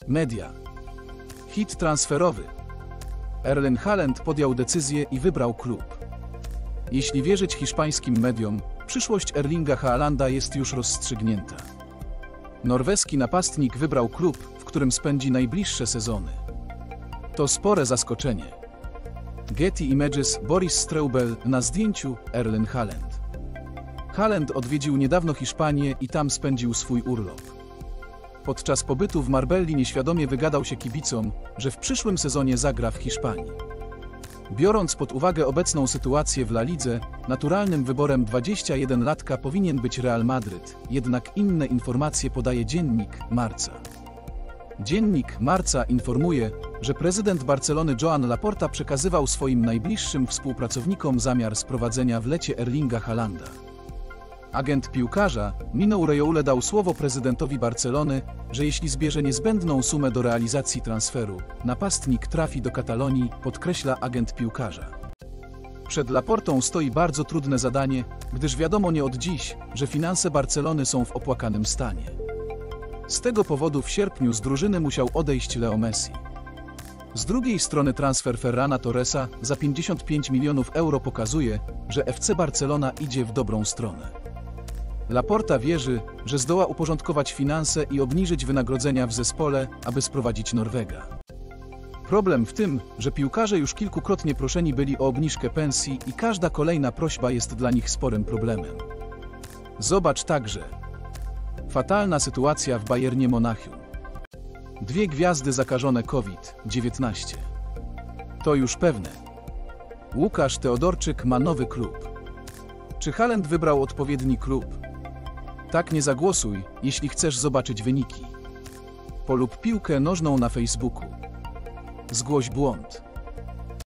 Media. Hit transferowy. Erling Haaland podjął decyzję i wybrał klub. Jeśli wierzyć hiszpańskim mediom, przyszłość Erlinga Haalanda jest już rozstrzygnięta. Norweski napastnik wybrał klub, w którym spędzi najbliższe sezony. To spore zaskoczenie. Getty Images. Boris Streubel na zdjęciu. Erling Haaland. Haaland odwiedził niedawno Hiszpanię i tam spędził swój urlop. Podczas pobytu w Marbelli nieświadomie wygadał się kibicom, że w przyszłym sezonie zagra w Hiszpanii. Biorąc pod uwagę obecną sytuację w La Lidze, naturalnym wyborem 21-latka powinien być Real Madryt, jednak inne informacje podaje Dziennik Marca. Dziennik Marca informuje, że prezydent Barcelony Joan Laporta przekazywał swoim najbliższym współpracownikom zamiar sprowadzenia w lecie Erlinga Haalanda. Agent piłkarza, Mino Raiola, dał słowo prezydentowi Barcelony, że jeśli zbierze niezbędną sumę do realizacji transferu, napastnik trafi do Katalonii, podkreśla agent piłkarza. Przed Laportą stoi bardzo trudne zadanie, gdyż wiadomo nie od dziś, że finanse Barcelony są w opłakanym stanie. Z tego powodu w sierpniu z drużyny musiał odejść Leo Messi. Z drugiej strony transfer Ferrana Torresa za 55 milionów euro pokazuje, że FC Barcelona idzie w dobrą stronę. Laporta wierzy, że zdoła uporządkować finanse i obniżyć wynagrodzenia w zespole, aby sprowadzić Norwega. Problem w tym, że piłkarze już kilkukrotnie proszeni byli o obniżkę pensji i każda kolejna prośba jest dla nich sporym problemem. Zobacz także. Fatalna sytuacja w Bayernie Monachium. 2 gwiazdy zakażone COVID-19. To już pewne. Łukasz Teodorczyk ma nowy klub. Czy Haaland wybrał odpowiedni klub? Tak, nie zagłosuj, jeśli chcesz zobaczyć wyniki. Polub piłkę nożną na Facebooku. Zgłoś błąd.